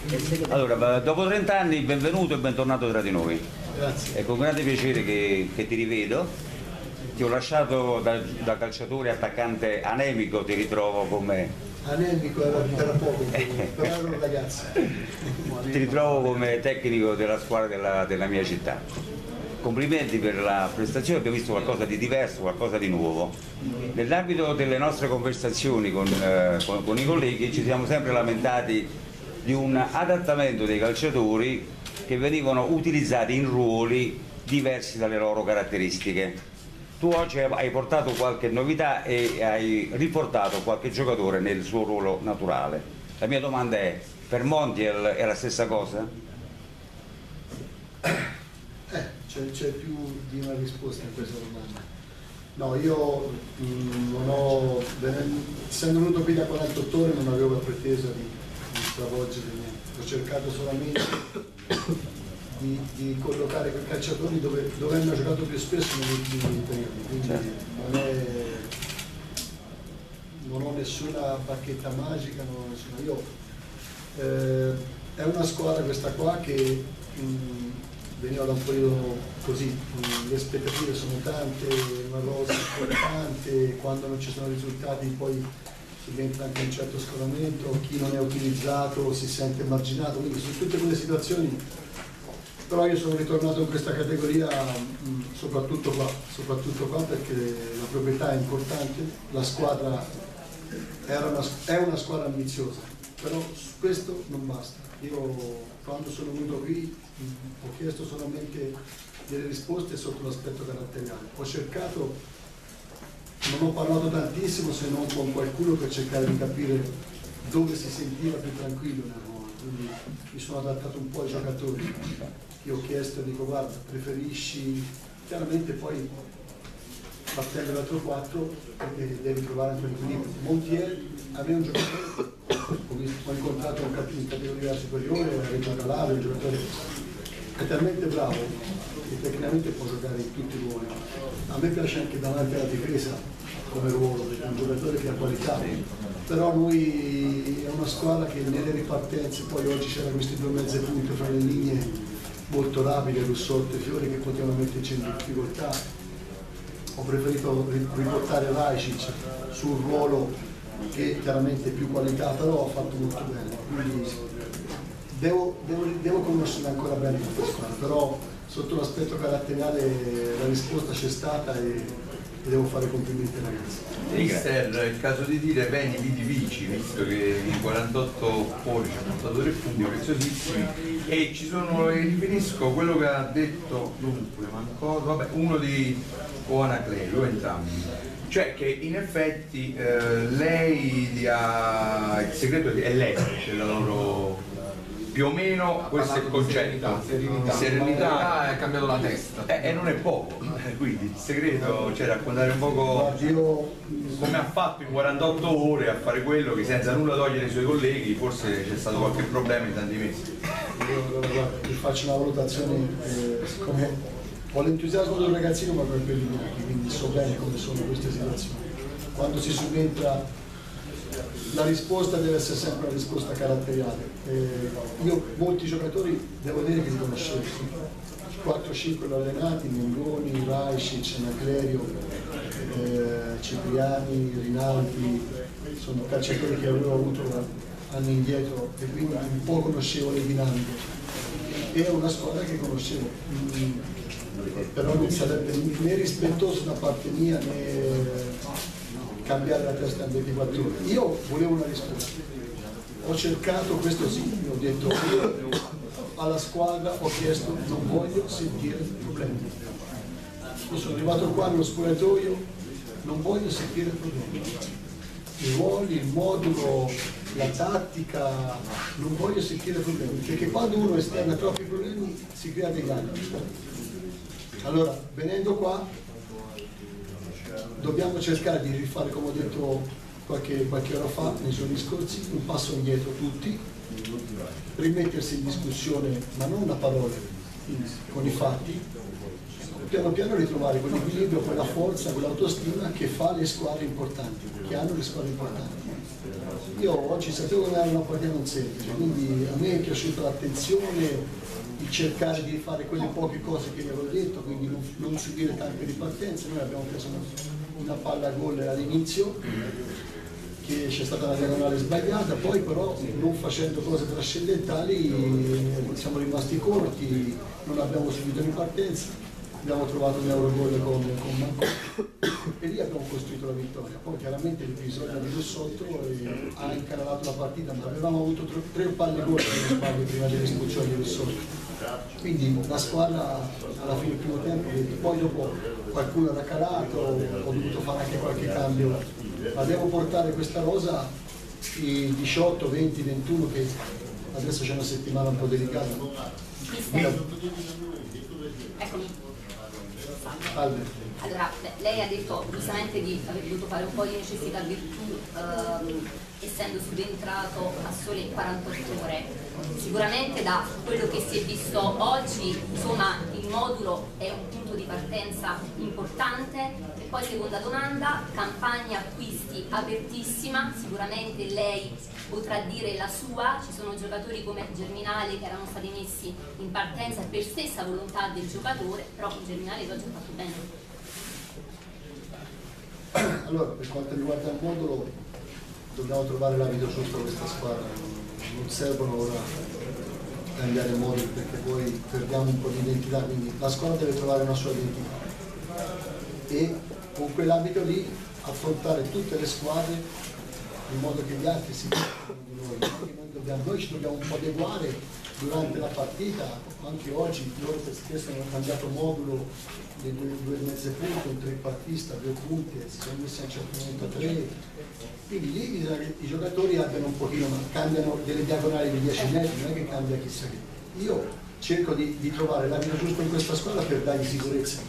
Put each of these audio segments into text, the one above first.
Allora, dopo 30 anni, benvenuto e bentornato tra di noi. Grazie. È con grande piacere che ti rivedo. Ti ho lasciato da calciatore attaccante anemico, ti ritrovo come... Anemico era poco, però ero un ragazzo. Ti ritrovo come tecnico della squadra della mia città. Complimenti per la prestazione, abbiamo visto qualcosa di diverso, qualcosa di nuovo. Nell'ambito delle nostre conversazioni con i colleghi ci siamo sempre lamentati di un adattamento dei calciatori che venivano utilizzati in ruoli diversi dalle loro caratteristiche. Tu oggi hai portato qualche novità e hai riportato qualche giocatore nel suo ruolo naturale. La mia domanda è, per Montiel è la stessa cosa? C'è più di una risposta a questa domanda. No, io non ho, essendo venuto qui da 48 ore non avevo la pretesa di stravolgere niente, ho cercato solamente di collocare quei calciatori dove hanno giocato più spesso negli ultimi periodi, quindi non ho nessuna bacchetta magica, non ho nessuna. È una squadra questa qua che veniva da un periodo così, le aspettative sono tante, una rosa importante, quando non ci sono risultati poi subentra anche un certo scoramento, chi non è utilizzato si sente marginato, quindi su tutte quelle situazioni. Però io sono ritornato in questa categoria soprattutto qua perché la proprietà è importante, la squadra è una squadra ambiziosa, però questo non basta. Io quando sono venuto qui ho chiesto solamente delle risposte sotto l'aspetto caratteriale. Ho cercato, non ho parlato tantissimo se non con qualcuno per cercare di capire dove si sentiva più tranquillo nel ruolo, quindi mi sono adattato un po' ai giocatori. Io ho chiesto, dico guarda, preferisci, chiaramente poi partendo dall'altro 4 perché devi trovare anche l'equilibrio. Montiel a me è un giocatore, ho incontrato in categoria superiore, a Reggio Calabria, un giocatore è talmente bravo che tecnicamente può giocare in tutti i ruoli. A me piace anche davanti alla difesa come ruolo, perché è un giocatore che ha qualità, però lui è una squadra che nelle ripartenze, poi oggi c'erano questi 2 mezze punte fra le linee molto rapide, Russotto e Fiori, che potevano metterci in difficoltà. Ho preferito riportare Rajcic sul ruolo che chiaramente più qualità, però ha fatto molto bene, quindi devo conoscere ancora bene questa squadra, però sotto l'aspetto caratteriale la risposta c'è stata e devo fare complimenti ai ragazzi. Mister, è il caso di dire bene vidi vici, visto che in 48 ore ci hanno portato 3 punti preziosissimi e ci sono, riferisco quello che ha detto dunque, vabbè, uno di Anacleio, entrambi, cioè che in effetti lei li ha, il segreto è l'essere della loro, più o meno questo è il concetto, serenità, è cambiato la testa e non è poco, quindi il segreto, cioè raccontare un poco come ha fatto in 48 ore a fare quello che senza nulla togliere ai suoi colleghi, forse c'è stato qualche problema in tanti mesi. Guarda, vi faccio una valutazione, siccome ho l'entusiasmo del ragazzino ma per quelli vecchi, quindi so bene come sono queste situazioni. Quando si subentra la risposta deve essere sempre una risposta caratteriale. Io molti giocatori devo dire che li conoscevo, 4-5 allenati, Mengoni, Rajcic, Naclerio, Cipriani, Rinaldi, sono calciatori che avevo avuto anni indietro e quindi un po' conoscevo le dinamiche. Era una squadra che conoscevo, però non sarebbe né rispettoso da parte mia né cambiare la testa in 24 ore. Io volevo una risposta, ho cercato, questo sì, ho detto io alla squadra ho chiesto non voglio sentire problemi. Io sono arrivato qua nello spogliatoio, non voglio sentire problemi. I ruoli, il modulo, la tattica, non voglio sentire problemi, perché quando uno esterna troppi problemi si crea dei danni. Allora, venendo qua dobbiamo cercare di rifare, come ho detto qualche ora fa nei suoi discorsi, un passo indietro tutti, rimettersi in discussione, ma non a parole, con i fatti, piano piano ritrovare quell'equilibrio, quella forza, quell'autostima che fa le squadre importanti, che hanno le squadre importanti. io oggi sapevo che era una partita non semplice, quindi a me è piaciuta l'attenzione, il cercare di fare quelle poche cose che vi avevo detto, quindi non subire tante ripartenze. Noi abbiamo preso una palla a gol all'inizio, che c'è stata una diagonale sbagliata, poi però non facendo cose trascendentali siamo rimasti corti, non abbiamo subito ripartenza, abbiamo trovato un Eurogol con Manco e lì abbiamo costruito la vittoria. Poi chiaramente l'episodio di Lussotto ha incanalato la partita, ma avevamo avuto 3 palle gol prima dell'espulsione di Lussotto. Quindi la squadra alla fine del primo tempo, poi dopo qualcuno era calato, ho dovuto fare anche qualche cambio, ma devo portare questa rosa i 18, 20, 21 che adesso c'è una settimana un po' delicata. Eccomi. Salve. Allora, lei ha detto giustamente di aver dovuto fare un po' di necessità virtù essendo subentrato a sole 48 ore. Sicuramente da quello che si è visto oggi, insomma, il modulo è un punto di partenza importante. E poi seconda domanda, campagna acquisti apertissima, sicuramente lei potrà dire la sua, ci sono giocatori come Germinale che erano stati messi in partenza per stessa volontà del giocatore, però Germinale oggi ha fatto bene. Allora, per quanto riguarda il modulo, dobbiamo trovare l'abito giusto a questa squadra, non servono ora cambiare moduli perché poi perdiamo un po' di identità, quindi la squadra deve trovare una sua identità e con quell'abito lì affrontare tutte le squadre in modo che gli altri si occupino di noi. Noi ci dobbiamo un po' adeguare durante la partita, anche oggi loro per spesso hanno cambiato modulo dei 2,5 punti, un trequartista, 2 punti, si sono messi a un certo momento a 3, quindi lì bisogna che i giocatori abbiano un pochino, cambiano delle diagonali di 10 metri, non è che cambia chissà che. Io cerco di trovare l'abito giusto in questa squadra per dargli sicurezza,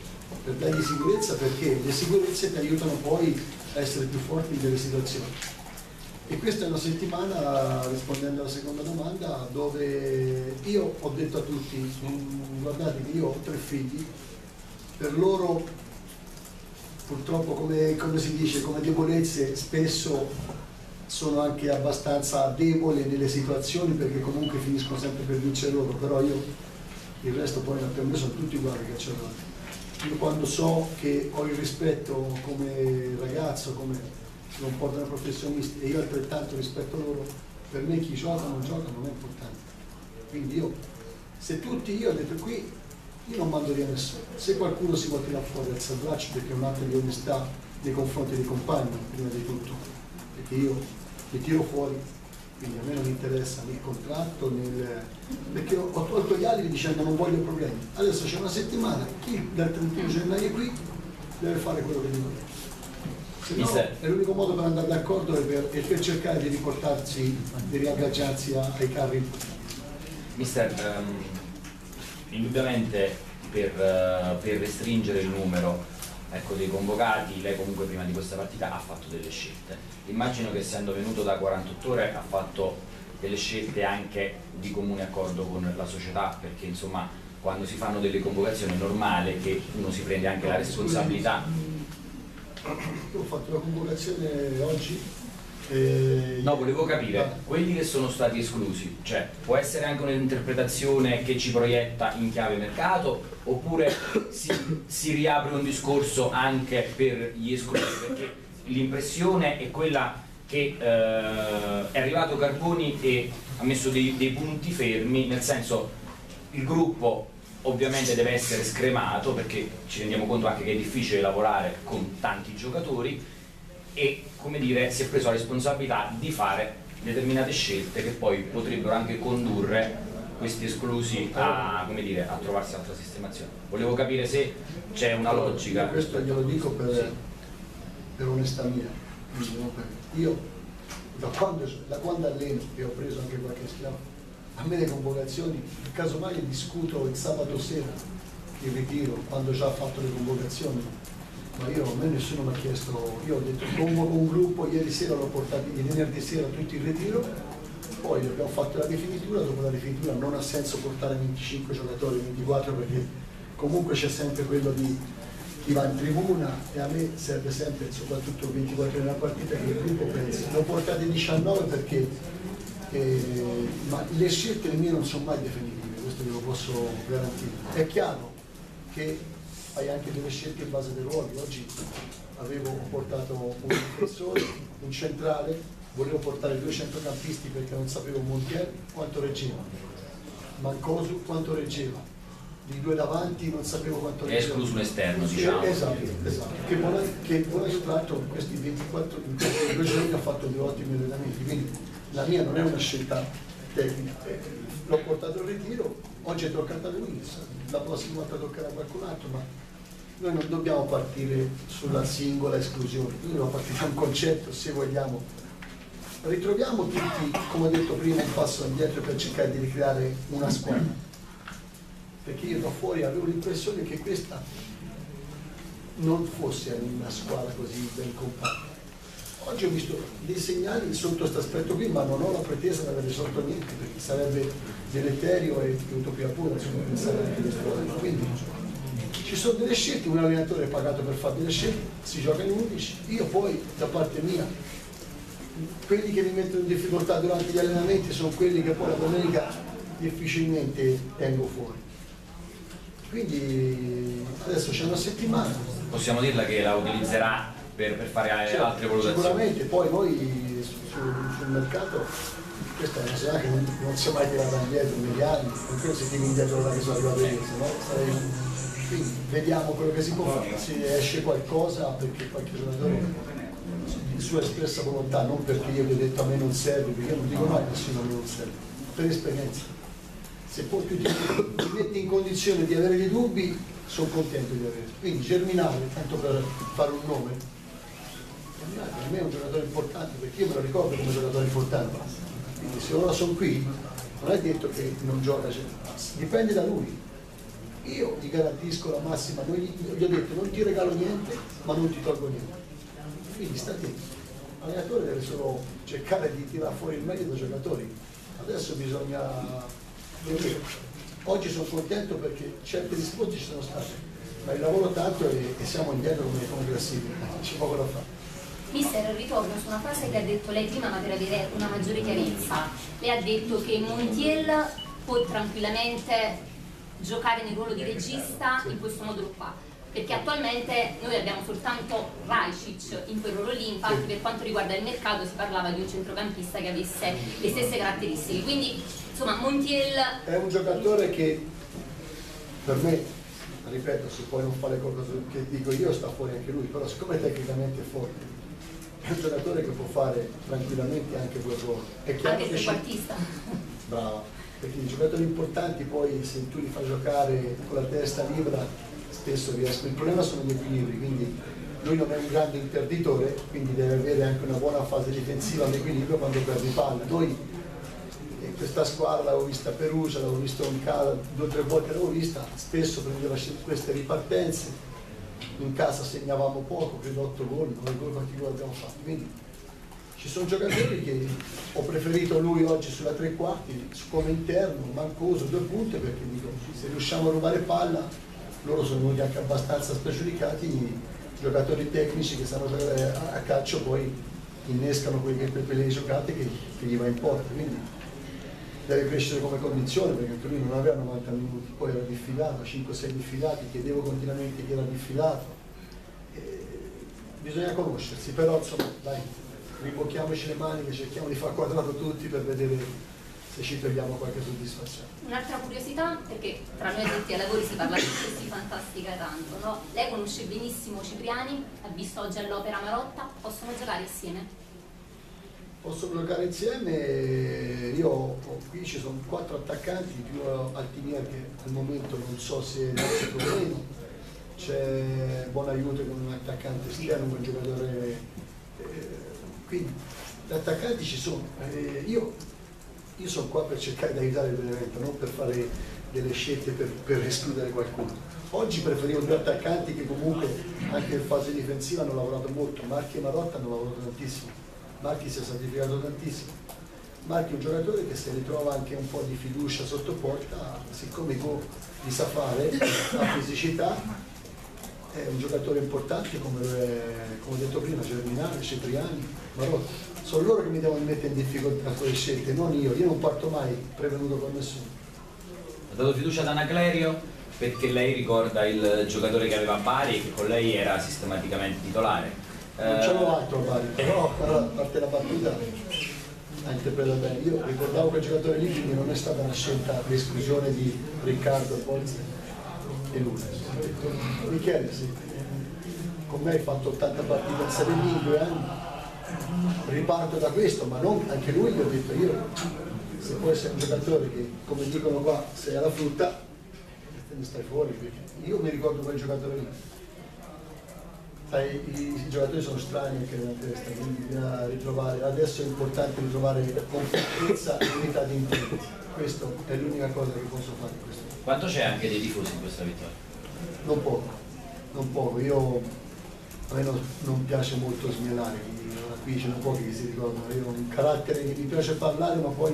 perché le sicurezze ti aiutano poi a essere più forti in delle situazioni. E questa è una settimana, rispondendo alla seconda domanda, dove io ho detto a tutti, guardate che io ho 3 figli, per loro purtroppo come si dice, come debolezze spesso sono anche abbastanza deboli nelle situazioni perché comunque finiscono sempre per vincere loro, però io il resto poi per me sono tutti uguali che c'è davanti. Io quando so che ho il rispetto come ragazzo, come si comportano professionisti e io altrettanto rispetto loro, per me chi gioca o non gioca non è importante. Quindi io, se tutti, io ho detto qui, io non mando via nessuno. Se qualcuno si vuole tirare fuori alza il braccio perché è un atto di onestà nei confronti dei compagni, prima di tutto, perché io li tiro fuori, quindi a me non interessa né il contratto, perché ho tolto gli altri dicendo non voglio problemi. Adesso c'è una settimana, chi dal 31 gennaio è qui deve fare quello che dico io. Se no, è l'unico modo per andare d'accordo e per cercare di riportarsi, di riagganciarsi ai carri. Mister, indubbiamente per restringere il numero dei convocati, lei comunque prima di questa partita ha fatto delle scelte. Immagino che essendo venuto da 48 ore ha fatto delle scelte anche di comune accordo con la società, perché insomma quando si fanno delle convocazioni è normale che uno si prende anche la responsabilità. Io ho fatto la convocazione oggi. No, volevo capire, quelli che sono stati esclusi, cioè può essere anche un'interpretazione che ci proietta in chiave mercato oppure si riapre un discorso anche per gli esclusi, perché l'impressione è quella che è arrivato Carboni e ha messo dei punti fermi, nel senso il gruppo ovviamente deve essere scremato perché ci rendiamo conto anche che è difficile lavorare con tanti giocatori e, come dire, si è preso la responsabilità di fare determinate scelte che poi potrebbero anche condurre questi esclusi a, come dire, a trovarsi altra sistemazione. Volevo capire se c'è una logica. Questo glielo dico per onestà mia. Io da quando alleno e ho preso anche qualche schiaffo, a me le convocazioni, casomai discuto il sabato sera il ritiro, quando già ho fatto le convocazioni, ma a me nessuno mi ha chiesto, io ho detto convoco un gruppo, ieri sera l'ho portato, di venerdì sera tutti in ritiro, poi abbiamo fatto la rifinitura, dopo la rifinitura non ha senso portare 25 giocatori, 24 perché comunque c'è sempre quello di chi va in tribuna, e a me serve sempre, soprattutto 24 ore nella partita, che il gruppo pensi, non portate 19 perché ma le scelte le mie non sono mai definitive, questo ve lo posso garantire. È chiaro che hai anche delle scelte in base dei ruoli. Oggi avevo portato un difensore, un centrale, volevo portare 2 centrocampisti perché non sapevo Montiel quanto reggeva, Mancosu quanto reggeva, di 2 davanti non sapevo quanto reggeva. È escluso un esterno, diciamo. Esatto. Che buon estratto in questi 24, in questi 2 giorni ha fatto 2 ottimi allenamenti, quindi la mia non è una scelta tecnica. L'ho portato al ritiro, oggi è toccato a lui, la prossima volta toccherà a qualcun altro, ma noi non dobbiamo partire sulla singola esclusione, noi dobbiamo partire da un concetto, se vogliamo. Ritroviamo tutti, come ho detto prima, un passo indietro per cercare di ricreare una squadra, perché io da fuori avevo l'impressione che questa non fosse una squadra così ben compatta. Oggi ho visto dei segnali sotto questo aspetto qui, ma non ho la pretesa di aver risolto niente, perché sarebbe deleterio e utopia pura, insomma, pensare anche questo. Quindi ci sono delle scelte, un allenatore è pagato per fare delle scelte, si gioca in 11, io poi da parte mia, quelli che mi mettono in difficoltà durante gli allenamenti sono quelli che poi la domenica difficilmente tengo fuori. Quindi adesso c'è una settimana. Possiamo dirla che la utilizzerà per fare altre valutazioni? Sicuramente, poi noi sul mercato, questa è una società che non si è mai tirata indietro negli anni, non credo si tiri indietro da che sono arrivato io, quindi vediamo quello che si può fare, se esce qualcosa, perché qualche giocatore di sua espressa volontà, non perché io vi ho detto a me non serve, perché io non dico mai a nessuno a me non serve, per esperienza. Se poi tu ti metti in condizione di avere dei dubbi, sono contento di averli. Quindi Germinale, tanto per fare un nome, Germinale per me è un giocatore importante, perché io me lo ricordo come giocatore importante. Quindi se ora sono qui, non è detto che non gioca, dipende da lui. Io gli garantisco la massima, gli ho detto non ti regalo niente, ma non ti tolgo niente. Quindi sta attento. L'allenatore deve solo cercare di tirare fuori il meglio dei giocatori. Adesso bisogna... Oggi sono contento perché certe risposte ci sono state, ma il lavoro tanto e siamo indietro come classifica, c'è poco da fare. Mister, ritorno su una frase che ha detto lei prima, ma per avere una maggiore chiarezza. Lei ha detto che Montiel può tranquillamente giocare nel ruolo di regista in questo modulo qua, perché attualmente noi abbiamo soltanto Rajcic in quel ruolo lì, infatti per quanto riguarda il mercato si parlava di un centrocampista che avesse le stesse caratteristiche, quindi insomma Montiel è un giocatore che per me, ripeto, se poi non fa le cose che dico io sta fuori anche lui, però siccome tecnicamente è forte, è un giocatore che può fare tranquillamente anche quel ruolo. È chiaro anche che trequartista. Brava, perché i giocatori importanti poi se tu li fai giocare con la testa libera spesso riescono. Il problema sono gli equilibri, quindi lui non è un grande interditore, quindi deve avere anche una buona fase difensiva all'equilibrio quando perde palla. Noi questa squadra l'avevo vista a Perugia, l'avevo vista in casa 2 o 3 volte, l'avevo vista, spesso prendeva queste ripartenze, in casa segnavamo poco, credo 8 gol, 9 gol quanti gol abbiamo fatto. Quindi ci sono giocatori che ho preferito lui oggi sulla 3/4 come interno, Mancosu 2 punte, perché dico, se riusciamo a rubare palla, loro sono venuti anche abbastanza specificati, giocatori tecnici che sanno giocare a calcio, poi innescano quelle giocate che gli va in porta. Quindi deve crescere come condizione, perché anche lui non aveva 90 minuti, poi era diffidato, 5-6 diffidati, chiedevo continuamente chi era diffidato. Bisogna conoscersi, però insomma dai, rimbocchiamoci le maniche, cerchiamo di far quadrato tutti per vedere se ci togliamo qualche soddisfazione. Un'altra curiosità, perché tra noi addetti ai lavori si parla di si fantastica tanto, no? Lei conosce benissimo Cipriani, ha visto oggi all'Opera Marotta, possono giocare insieme? Possono giocare insieme, io qui ci sono 4 attaccanti, più Altinier che al momento non so se è o meno, c'è buon aiuto con un attaccante esterno, un giocatore, quindi gli attaccanti ci sono. Io sono qua per cercare di aiutare il Benevento, non per fare delle scelte per escludere qualcuno. Oggi preferivo 2 attaccanti che comunque anche in fase difensiva hanno lavorato molto, Marchi e Marotta hanno lavorato tantissimo. Marchi si è sacrificato tantissimo. Marchi è un giocatore che se ritrova anche un po' di fiducia sotto porta, siccome Go li sa fare, ha fisicità, è un giocatore importante come ho detto prima, Germinale, Cipriani, Marotta. Sono loro che mi devono mettere in difficoltà con le scelte, non io non parto mai prevenuto con nessuno. Ha dato fiducia ad Anaclerio perché lei ricorda il giocatore che aveva a Bari e che con lei era sistematicamente titolare. Non c'avevo altro a Bari, però a parte la battuta ha interpretato bene. Io ricordavo quel giocatore lì, quindi non è stata una scelta di esclusione di Riccardo, Polzi e lui. Michele, sì, con me hai fatto 80 partite in Serie B in 2 anni, riparto da questo, ma non, anche lui gli ho detto io, se puoi essere un giocatore che, come dicono qua, sei alla frutta, te ne stai fuori, perché io mi ricordo quel giocatore lì. Sai, i giocatori sono strani anche nella testa, quindi bisogna ritrovare, adesso è importante ritrovare confidenza e unità di intenti, questa è l'unica cosa che posso fare in questo momento. Quanto c'è anche dei tifosi in questa vittoria? Non poco, non poco, a me non piace molto smielare, qui ce ne sono pochi che si ricordano, io ho un carattere che mi piace parlare, ma poi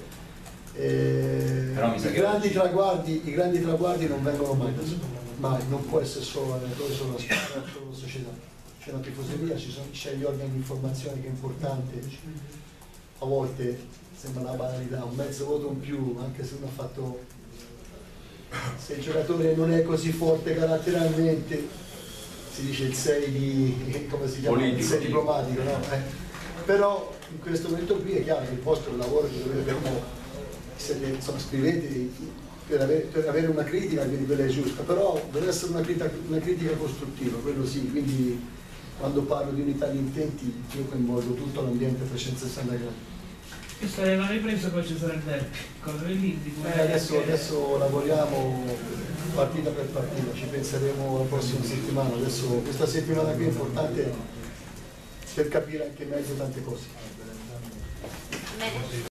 i grandi traguardi non vengono mai da solo. Mai, non può essere solo allenatore, solo la squadra, solo la società. C'è una tifoseria, c'è gli organi di informazione che è importante. A volte sembra una banalità, un mezzo voto in più, anche se uno ha fatto. Se il giocatore non è così forte caratterialmente, si dice il 6 di. Come si chiama? Politico, il 6 diplomatico, no? Però in questo momento qui è chiaro che il vostro è un lavoro che dobbiamo. Insomma, scrivete. Per avere una critica, quindi quella è giusta, però deve essere una critica costruttiva, quello sì, quindi quando parlo di unità di intenti io coinvolgo tutto l'ambiente 360 gradi. Questa è la ripresa, poi ci sarà il derby, cosa vedi? Adesso lavoriamo partita per partita, ci penseremo la prossima settimana, adesso questa settimana qui è importante per capire anche meglio tante cose.